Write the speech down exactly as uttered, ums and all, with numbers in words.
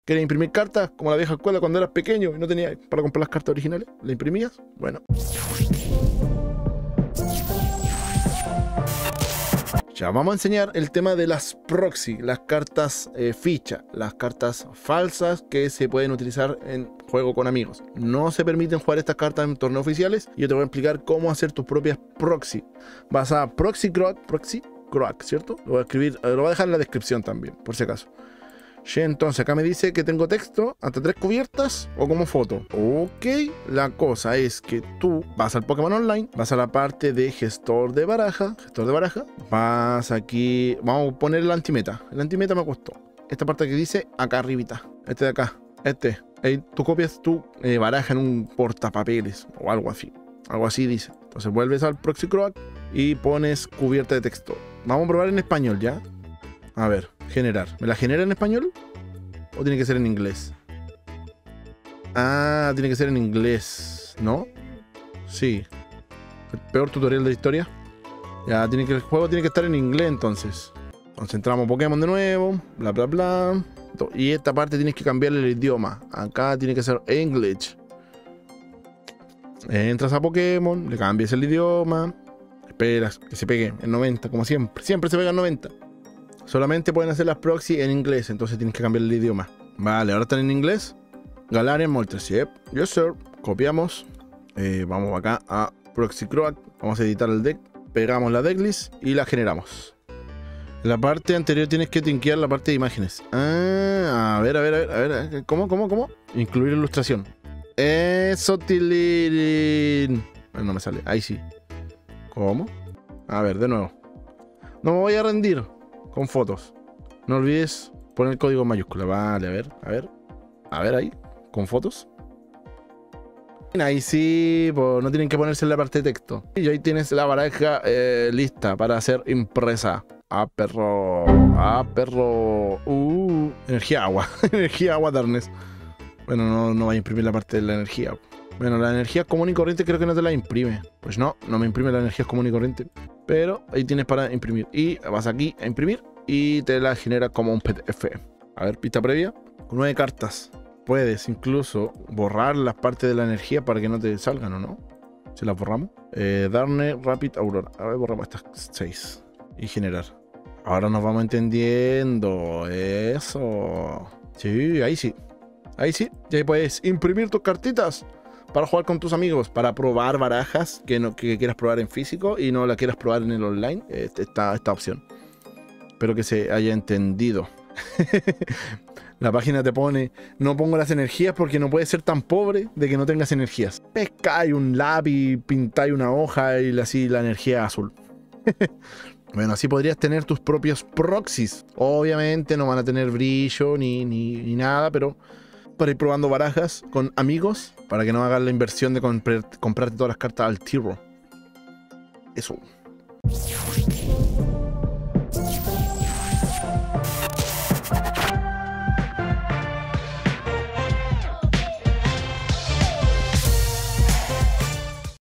¿Quieres imprimir cartas como la vieja escuela cuando eras pequeño y no tenías para comprar las cartas originales? ¿La imprimías? Bueno. Ya, vamos a enseñar el tema de las proxy, las cartas eh, ficha, las cartas falsas que se pueden utilizar en juego con amigos. No se permiten jugar estas cartas en torneos oficiales. Yo te voy a explicar cómo hacer tus propias proxy. Vas a Proxy Croak, Proxy Croak, ¿cierto? Lo voy a escribir, lo voy a dejar en la descripción también, por si acaso. Entonces acá me dice que tengo texto hasta tres cubiertas o como foto. Ok, la cosa es que tú vas al Pokémon Online, vas a la parte de gestor de baraja, gestor de baraja, vas aquí, vamos a poner el antimeta. El antimeta me costó. Esta parte que dice acá arribita, este de acá, este. Ahí tú copias tu eh, baraja en un portapapeles o algo así. Algo así dice. Entonces vuelves al Proxy Croak y pones cubierta de texto. Vamos a probar en español ya. A ver, generar. ¿Me la genera en español? ¿O tiene que ser en inglés? Ah, tiene que ser en inglés, ¿no? Sí. El peor tutorial de la historia. Ya, tiene que, el juego tiene que estar en inglés entonces. Concentramos Pokémon de nuevo. Bla, bla, bla. Y esta parte tienes que cambiarle el idioma. Acá tiene que ser English. Entras a Pokémon, le cambias el idioma. Esperas que se pegue en noventa, como siempre. Siempre se pega en noventa. Solamente pueden hacer las proxy en inglés, entonces tienes que cambiar el idioma. Vale, ahora están en inglés. Galarian Moltres, yep, yes sir. Copiamos. Eh, vamos acá a Proxy Croak. Vamos a editar el deck. Pegamos la decklist y la generamos. En la parte anterior tienes que tinkear la parte de imágenes. Ah, a ver, a ver, a ver, a ver. ¿Cómo, cómo, cómo? Incluir ilustración. Eso, Tilín. Bueno, no me sale. Ahí sí. ¿Cómo? A ver, de nuevo. No me voy a rendir. Con fotos. No olvides poner el código en mayúscula. Vale, a ver, a ver. A ver ahí. Con fotos. Ahí sí, pues no tienen que ponerse en la parte de texto. Y ahí tienes la baraja eh, lista para ser impresa. Ah, perro. Ah, perro. Uh, energía agua. Energía agua, Darnes. Bueno, no, no va a imprimir la parte de la energía. Bueno, la energía común y corriente creo que no te la imprime. Pues no, no me imprime la energía común y corriente. Pero ahí tienes para imprimir. Y vas aquí a imprimir y te la genera como un P D F. A ver, pista previa. Con nueve cartas. Puedes incluso borrar las partes de la energía para que no te salgan, ¿o no? Si las borramos. Eh, Darne, Rapid, Aurora. A ver, borramos estas seis. Y generar. Ahora nos vamos entendiendo. Eso. Sí, ahí sí. Ahí sí. Y ahí puedes imprimir tus cartitas para jugar con tus amigos, para probar barajas que, no, que quieras probar en físico y no la quieras probar en el online. Esta, esta opción. Espero que se haya entendido. La página te pone, no pongo las energías porque no puedes ser tan pobre de que no tengas energías. Pescáis un lápiz, pintáis una hoja y así la energía azul. Bueno, así podrías tener tus propios proxies. Obviamente no van a tener brillo ni, ni, ni nada, pero para ir probando barajas con amigos, para que no hagas la inversión de comprar, comprarte todas las cartas al tiro. Eso.